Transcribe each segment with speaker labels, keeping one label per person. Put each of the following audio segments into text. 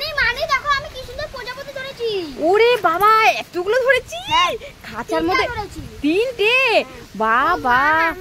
Speaker 1: ওরে বাবা এতগুলো ধরেছি খাঁচার মধ্যে, 3টে। বাবা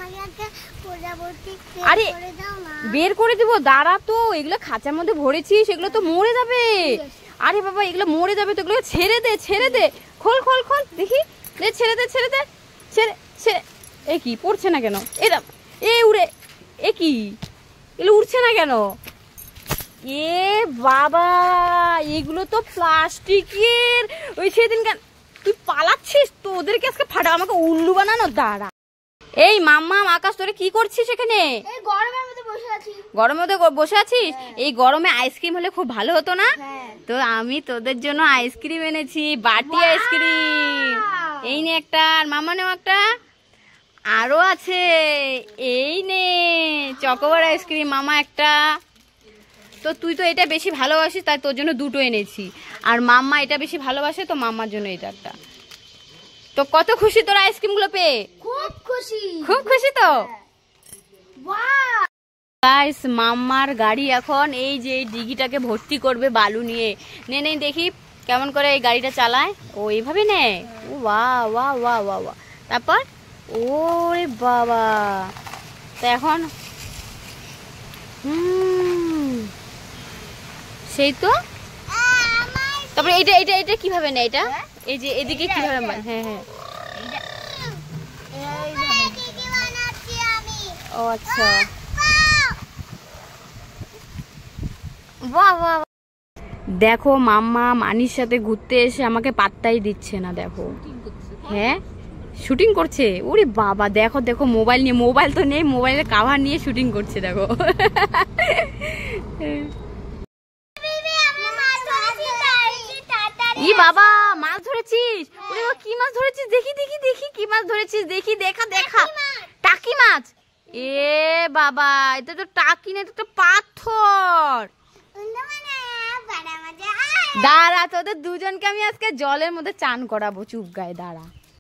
Speaker 1: আরে বের করে দিব, দাঁড়া তো। এগুলো খাঁচার মধ্যে ভরেছি, সেগুলো তো মরে যাবে। আরে বাবা এগুলো মরে যাবে তো, এগুলো ছেড়ে দে ছেড়ে দে। খোল খোল খোল দেখি, ছেড়ে দে ছেড়ে দে ছেড়ে ছেড়ে। এ কি পড়ছে না কেন? এ উড়ে, এ কি এগুলো উড়ছে না কেন? এ বাবা এগুলো তো প্লাস্টিকের। ওই সেদিন কেন তুই পালাচ্ছিস তো, ওদেরকে আজকে ফাটা, আমাকে উল্লু বানানো। দাঁড়া। এই মাম্মা আকাশ তোরে কি করছিস এখানে?
Speaker 2: গরমের মধ্যে বসে আছি।
Speaker 1: গরমের মধ্যে বসে আছিস? এই গরমে আইসক্রিম হলে খুব ভালো হতো না? তো আমি তোদের জন্য আইসক্রিম এনেছি, বাটি আইসক্রিম। এই নে একটা, আর মামা নেও একটা, আরো আছে। এই নে চকোবার আইসক্রিম, মামা একটা। তো তুই তো এটা বেশি ভালোবাসিস, তাই তোর জন্য 2টো এনেছি। আর মাম্মা এটা বেশি ভালোবাসে, তো মাম্মার জন্য এটা একটা। তো কত খুশি তোর আইসক্রিম গুলো পেয়ে?
Speaker 2: খুব খুশি।
Speaker 1: খুব খুশি তো। গাইস মাম্মার গাড়ি এখন এই যে এই ডিগিটাকে ভর্তি করবে বালু নিয়ে। নে নে দেখি কেমন করে এই গাড়িটা চালায়। ও এইভাবে নে। ও বাহ বাহ বাহ বাহ বাহ। তারপর ওরে বাবা, তো এখন সেই তো। তারপরে এটা এটা এটা কিভাবে নেয় এটা? এই যে এদিকে কিভাবে? হ্যাঁ হ্যাঁ। ও আচ্ছা। বাহ বাহ। দেখো মাম্মা মানির সাথে ঘুরতে এসে আমাকে পাত্তাই দিচ্ছে না। দেখো হ্যাঁ শুটিং করছে। ওরে বাবা দেখো দেখো, মোবাইল নিয়ে, মোবাইল তো নেই, মোবাইলের কাভার নিয়ে শুটিং করছে। দেখো ই বাবা মাছ ধরেছিস? ওরে কি মাছ ধরেছিস? দেখি দেখি দেখি কি মাছ ধরেছিস, দেখি দেখা দেখা। টাকি মাছ? এ বাবা এটা তো টাকি না, এটা তো পাথর। দাঁড়া তোদের দুজনকে আমি আজকে জলের মধ্যে চান করাবো, চুপ গায়ে দাঁড়া।